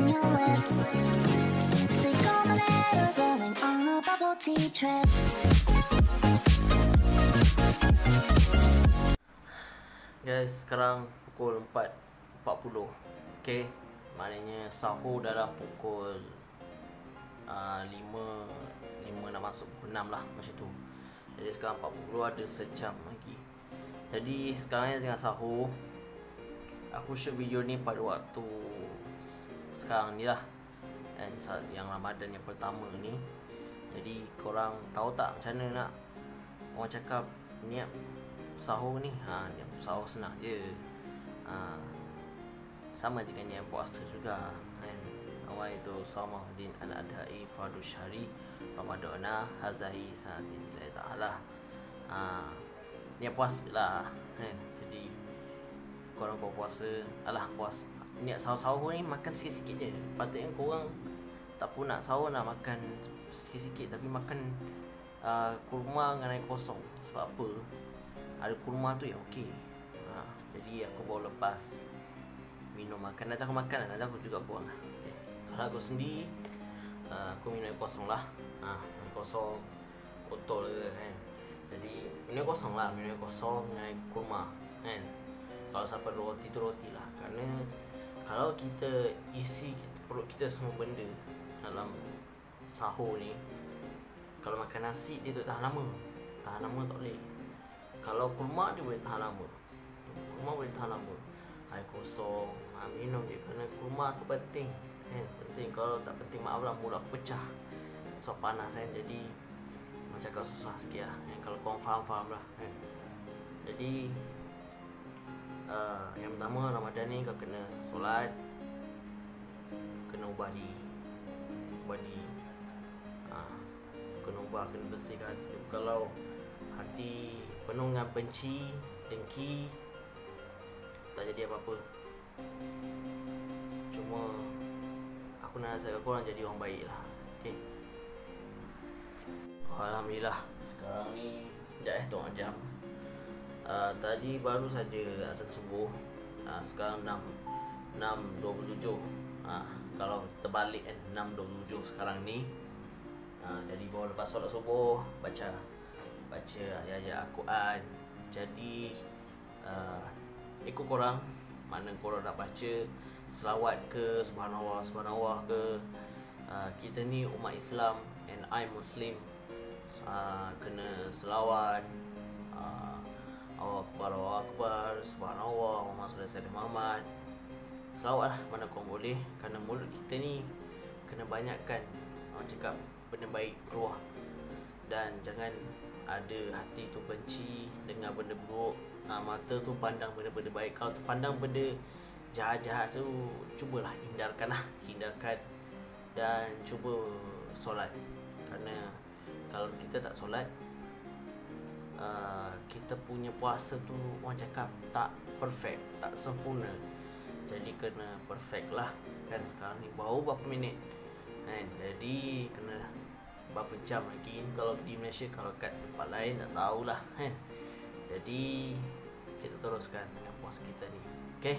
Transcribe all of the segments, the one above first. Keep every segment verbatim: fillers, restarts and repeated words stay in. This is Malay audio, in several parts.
between your lips. Take on the letter, going on a bubble tea trip. Guys, sekarang pukul empat empat puluh. Okay, maknanya sahur dalam pukul uh, lima lima nak masuk pukul enam lah, macam tu. Jadi sekarang empat puluh, ada sejam lagi. Jadi sekarang ni tengah sahur. Aku shoot video ni pada waktu sekarang ni lah, dan yang Ramadan yang pertama ni. Jadi korang tahu tak macam mana nak orang cakap niat sahur ni? Ha, niat sahur senang je. Ha, sama je dengan niat puasa juga kan. Awal itu Samahuddin al-Adhai Fardu Syari Ramadana Hazahi Sanatillahi Ta'ala. Ha, niat puasa lah kan. Jadi korang kau puasa, alah puas niat sahur-sahur ni makan sikit-sikit je. Patutnya korang tak pun nak sahur, nak makan sikit-sikit, tapi makan uh, kurma dengan air kosong. Sebab apa? Ada kurma tu yang okey. Ha, jadi aku baru lepas minum makan. Nanti aku makan, nanti aku juga buang. Okay. Kalau aku sendiri, uh, aku minum air kosong lah. Ha, air kosong botol ke kan. Jadi minum air kosong lah, minum air kosong dengan air kurma kan. Kalau siapa roti tu roti lah. Kerana kalau kita isi kita, perut kita semua benda dalam sahur ni, kalau makan nasi dia tak tahan lama. Tahan lama tak boleh. Kalau kurma dia boleh tahan lama. Kurma boleh tahan lama. Air kosong, ha, minum je. Kerana kurma tu penting kan? Penting. Kalau tak penting, maaf lah, mulut aku pecah sebab panas kan. Jadi macam cakap susah sikit lah kan? Kalau korang faham-faham lah kan? Jadi uh, yang pertama, Ramadan ni kau kena solat, kena ubah diri. Ubah diri, ha, kena ubah, kena bersihkan hati tu. Kalau hati penuh dengan benci, dengki, tak jadi apa-apa. Cuma aku nak nasihatkan korang jadi orang baik lah. Okay. Alhamdulillah, sekarang ni dah eh tengok jam. uh, Tadi baru saja azan subuh. uh, Sekarang enam enam dua puluh tujuh. uh, Kalau terbalik kan, enam dua puluh tujuh sekarang ni. uh, Jadi baru lepas solat subuh, Baca Baca ayat-ayat Al-Quran. Jadi uh, ikut korang, mana korang nak baca selawat ke, subhanallah, subhanallah ke. uh, Kita ni umat Islam, and I Muslim. uh, Kena selawat, uh, Allahu Akbar, Allahu Akbar, subhanallah, Muhammad sallallahu alaihi Muhammad. Selawat lah mana korang boleh. Kerana mulut kita ni kena banyakkan, orang cakap, benda baik keluar. Dan jangan ada hati tu benci dengan benda buruk. Ha, mata tu pandang benda-benda baik. Kalau tu pandang benda jahat-jahat tu, cubalah hindarkan lah. Hindarkan. Dan cuba solat. Kerana kalau kita tak solat, uh, kita punya puasa tu orang cakap tak perfect, tak sempurna. Jadi kena perfect lah kan. Sekarang ni baru berapa minit kan. Jadi kena berapa jam lagi. Kalau di Malaysia, kalau kat tempat lain tak tahulah kan. Jadi kita teruskan dengan puasa kita ni. Okay.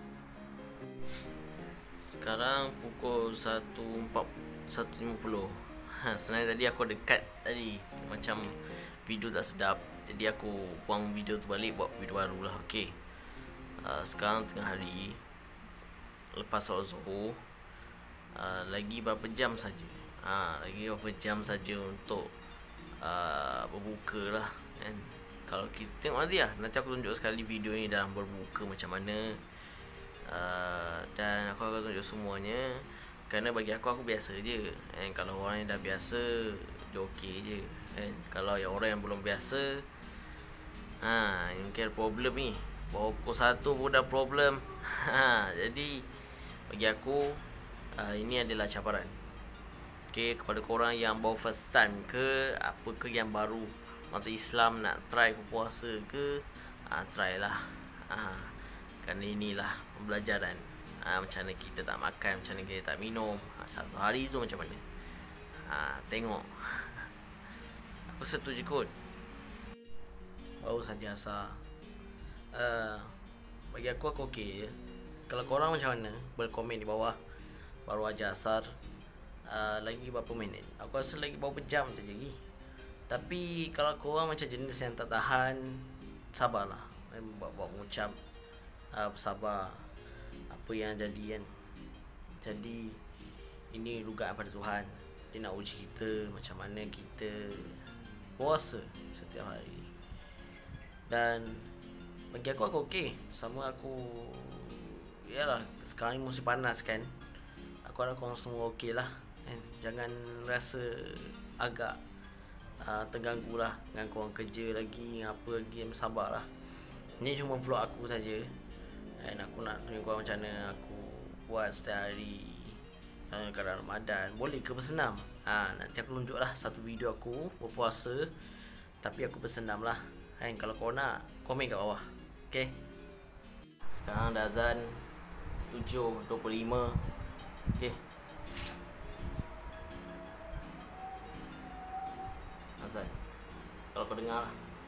Sekarang pukul satu empat lima puluh. ha, Sebenarnya tadi aku dekat tadi, macam video tak sedap. Jadi aku buang video tu balik, buat video baru lah. Okay. uh, Sekarang tengah hari, lepas solat zuhur. uh, Lagi berapa jam saja. Ha, lagi berapa jam saja untuk uh, berbuka lah kan. Kalau kita tengok nanti lah, nanti aku tunjuk sekali video ni dalam berbuka macam mana. uh, Dan aku akan tunjuk semuanya. Kerana bagi aku, aku biasa je kan. Kalau orang yang dah biasa, dia okey je kan. Kalau yang orang yang belum biasa, ha, mungkin ada problem ni. Baru pukul satu pun dah problem. ha, Jadi bagi aku, uh, ini adalah cabaran. Okay, kepada korang yang baru first time ke, apa ke, yang baru masuk Islam, nak try berpuasa ke, ha, try lah. ha, Kerana inilah pembelajaran. ha, Macam mana kita tak makan, macam mana kita tak minum, ha, satu hari tu macam mana. ha, Tengok. Aku setuju kot. Baru saja asar. uh, Bagi aku, aku okey je. Kalau korang macam mana, boleh komen di bawah. baru ajar asar. Uh, lagi berapa minit? Aku rasa lagi berapa jam tu lagi. Tapi kalau korang macam jenis yang tak tahan, sabarlah. Buat-buat mengucap, uh, bersabar apa yang jadi kan. Jadi ini dugaan pada Tuhan. Dia nak uji kita macam mana kita puasa setiap hari. Dan bagi aku, aku okey. Sama aku, yalah, sekarang ni musim panas kan. Aku harap korang semua okey lah kan? Jangan rasa agak uh, terganggu lah dengan korang kerja lagi, apa lagi, sabar lah. Ini cuma vlog aku saja. Dan aku nak tunjuk korang macam mana aku buat setiap hari dalam keadaan Ramadan. Boleh ke bersenam? Ha, nanti aku tunjuk lah satu video aku berpuasa, tapi aku bersenam lah kan. Kalau korang nak, komen kat bawah. Okay. Sekarang dah azan tujuh dua puluh lima. Okay. Azan, kalau kau dengar lah.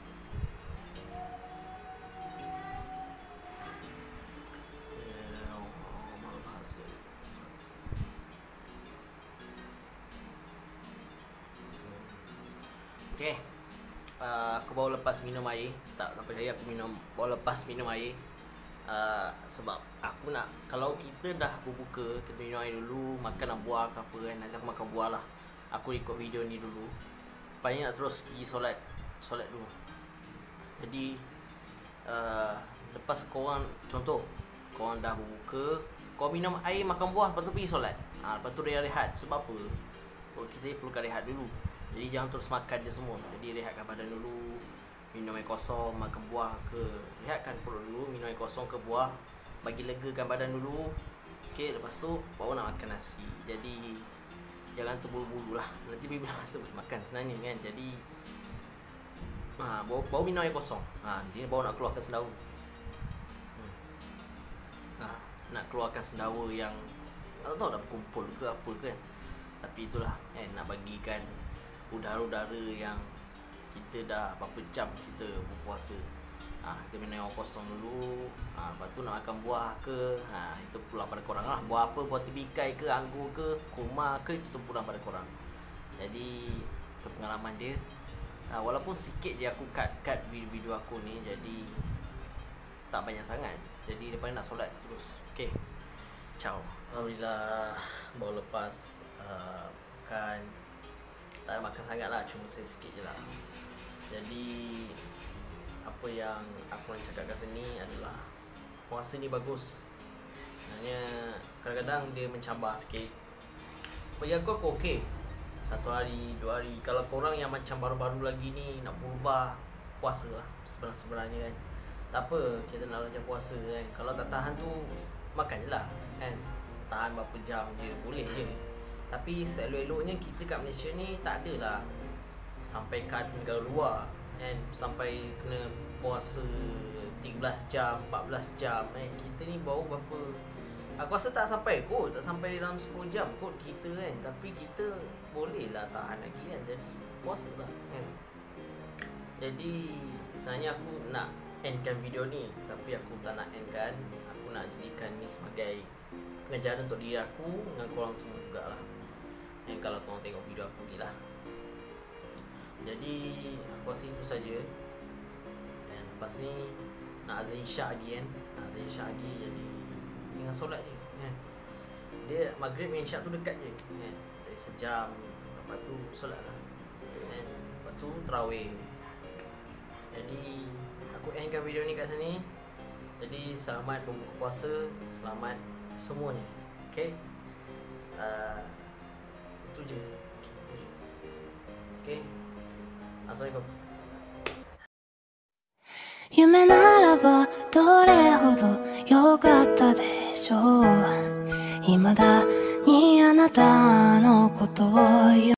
Okay. Uh, aku baru lepas minum air. Tak sampai saya aku minum, baru lepas minum air. Uh, sebab aku nak, kalau kita dah berbuka, kita minum air dulu, makan nak buah ke apa kan. Nanti aku makan buah lah. Aku ikut video ni dulu. Lepas nak terus pergi solat, solat dulu. Jadi uh, lepas korang, contoh korang dah berbuka, korang minum air, makan buah, lepas tu pergi solat. ha, Lepas tu rehat-rehat. Sebab apa? Oh, kita perlukan rehat dulu. Jadi jangan terus makan je semua. Jadi rehatkan badan dulu. Minum air kosong, makan buah ke. Rehatkan perut dulu, minum air kosong ke buah. Bagi legakan badan dulu. Okay, lepas tu baru nak makan nasi. Jadi jangan terburu-buru lah. Nanti bila masa boleh makan sebenarnya kan. Jadi ha, baru, baru minum air kosong. ha, Dia baru nak keluarkan sendawa. hmm. ha, Nak keluarkan sendawa yang tak tahu dah berkumpul ke apa kan. Tapi itulah eh, nak bagikan udara-udara yang kita dah berapa jam kita berpuasa. ha, Kita minum air kosong dulu. ha, Lepas tu nak makan buah ke. ha, Itu pulang pada korang lah. Buah apa, buah tebikai ke, anggur ke, kurma ke, itu pulang pada korang. Jadi itu pengalaman dia. ha, Walaupun sikit je aku cut-cut video-video aku ni. Jadi tak banyak sangat. Jadi lepas nak solat terus. Okay, ciao. Alhamdulillah baru lepas uh, makan. Tak makan sangat lah, cuma saya sikit je lah. Jadi apa yang aku nak cakap kat sini adalah puasa ni bagus. Sebenarnya kadang-kadang dia mencabar sikit. Bagi aku, aku okey. Satu hari, dua hari. Kalau korang yang macam baru-baru lagi ni nak berubah, puasa lah sebenarnya kan. Tak apa, kita nak lancar puasa kan. Kalau tak tahan tu, makan je lah kan. Tahan berapa jam je, boleh je. Tapi seelok-eloknya kita kat Malaysia ni tak adalah sampai kat negara luar kan, sampai kena puasa tiga belas jam, empat belas jam kan. Kita ni baru berapa, aku rasa tak sampai kot, tak sampai dalam sepuluh jam kot kita kan. Tapi kita boleh lah tahan lagi kan. Jadi puasa lah kan. Jadi sebenarnya aku nak endkan video ni, tapi aku tak nak endkan. Aku nak jadikan ni sebagai pengajaran untuk diri aku dengan korang semua jugalah. Yang kalau korang tengok video aku ni lah. Jadi aku rasa itu saja. Dan lepas ni nak azan isyak lagi kan. Nak azan isyak lagi, jadi tinggal solat je kan. Dia maghrib dengan isyak tu dekat je kan. Dari sejam. Lepas tu solat lah kan. Lepas tu tarawih. Jadi aku endkan video ni kat sini. Jadi selamat berbuka puasa. Selamat semuanya. Okay, uh, itu je. Okay, itu je. Okay, Assalamualaikum. 夢ならばどれほど良かったでしょう。未だにあなたのことを